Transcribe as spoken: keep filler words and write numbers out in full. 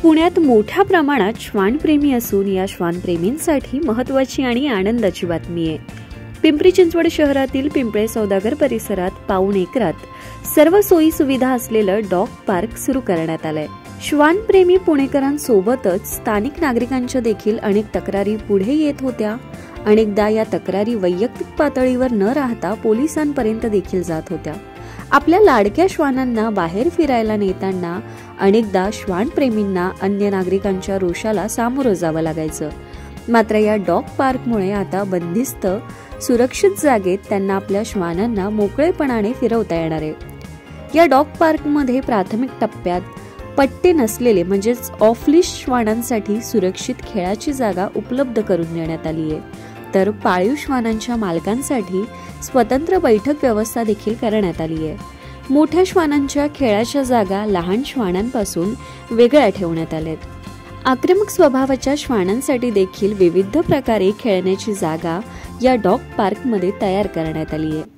पुण्यात मोठ्या प्रमाणात श्वानप्रेमी असून या श्वानप्रेमींसाठी महत्त्वाची आणि आनंदाची बातमी आहे। पिंपरी चिंचवड शहरातील पिंपळे सौदागर परिसरात पाऊण एकरात सर्व सोयी सुविधा असलेलं डॉग पार्क सुरू करण्यात आलंय। श्वानप्रेमी पुणेकरांसोबतच स्थानिक नागरिकांच्या देखील अनेक तक्रारी पुढे येत होत्या। अनेकदा या तक्रारी वैयक्तिक पातळीवर न राहता पोलिसांपर्यंत देखील जात होत्या। आपल्या लाडक्या श्वानांना बाहेर फिरायला नेताना अनेकदा श्वानप्रेमींना अन्य नागरिकांच्या रोषाला सामोरं जावं लागायचं। मात्र या डॉग पार्कमुळे आता बंदिस्त सुरक्षित जागेत त्यांना आपल्या श्वानांना मोकळेपणाने फिरवता येणार आहे। या डॉग पार्कमध्ये प्राथमिक टप्प्यात पट्टे नसलेले म्हणजेच ऑफलिश श्वानांसाठी सुरक्षित खेळाची जागा उपलब्ध करून देण्यात आली आहे, तर पाळीव श्वानांच्या मालकांसाठी स्वतंत्र बैठक व्यवस्था देखील करण्यात आली आहे। मोठ्या श्वानांच्या खेळाच्या जागा लहान श्वानांपासून वेगळ्या ठेवण्यात आल्यात। आक्रमक स्वभावाच्या श्वानांसाठी देखील विविध प्रकारे खेळण्याची जागा या डॉग पार्कमध्ये तयार करण्यात आली आहे।